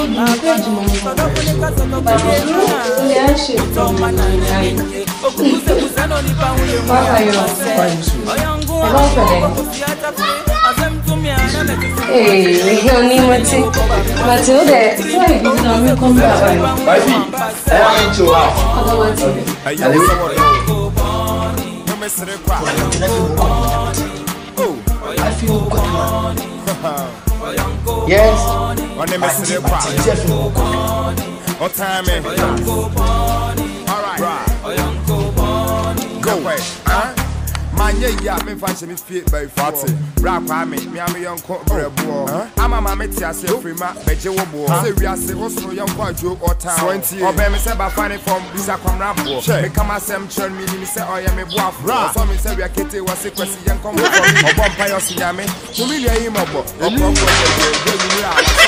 Hey, honey, Matilda, why did you not come back? I feel good. Yes. What time is it? All right. Go away. Manya ya me fancy me feet by fatty. Rap I me am a young court brebo. I'm a mammy say free ma beje wo bo. Say we are say also young quite joke or town. 20 or be me say ba finding from this a come rap bo. Me come asem churn me say oh yeah me boaf. So me say we are kete was a question young come from or vampire see ya me. To me dey him obo. Or come for the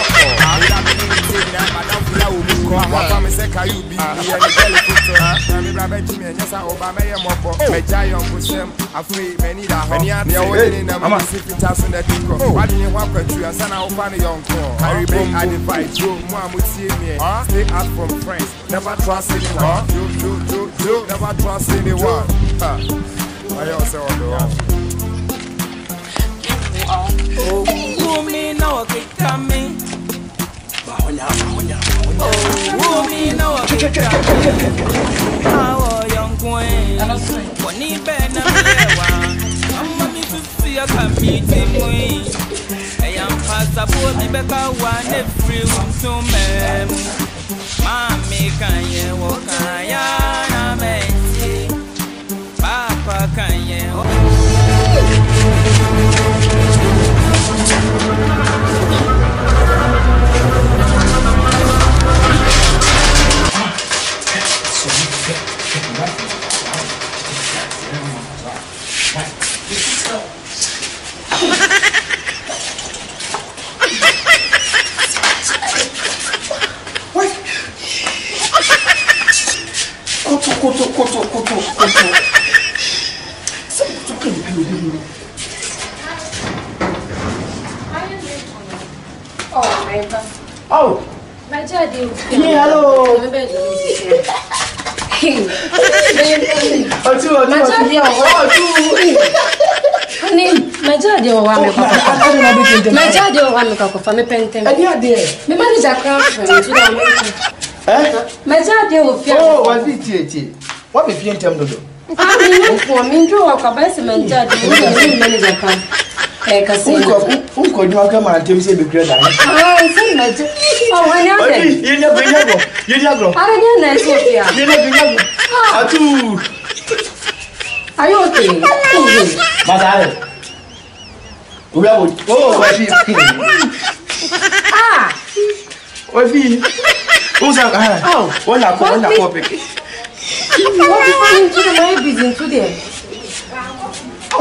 what me say can you be here the telephone and me brother Jimmy and yes I Obama ya mobo. Me giant pushem afraid many that many are in them city task in the tico. What do you want to and sana open young call. I remain I divide you more with see me. Stay out from friends. Never trust anyone. You never trust anyone. I also on the wrong. Oh, me now kick me. Oh, me now kick me. Young queen. When he been a I'm money to see a committee. I am past a boat, the better one every one to me. Mommy, can you walk? I am a Papa, can you walk? Oh, my daddy. Hello. Honey, my daddy will want me for me painting. My manager can't my daddy will feel. Oh, what did you? What if you tell me? I mean, for me, do a cabin, my daddy, manager can't. Who could not come and tell me the great? Oh, I are you okay? Madame. Oh, what's he? Who's that? Oh, what a topic. What is into the my business today? Oh,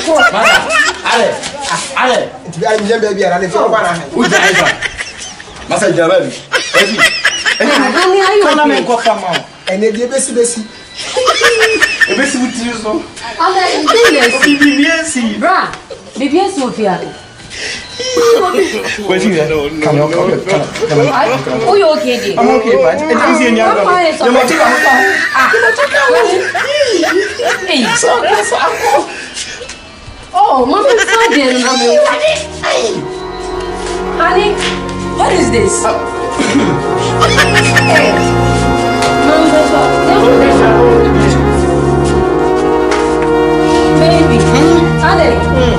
Ale, it's very baby, and it's over. Who's that? Master Javel. And then the best. A best with you, so. Bra, baby, Sophia. Where's you? Come on. Oh, you okay? I'm okay, but it's easy in your oh, Mama, honey, what is this? Hey, baby, honey.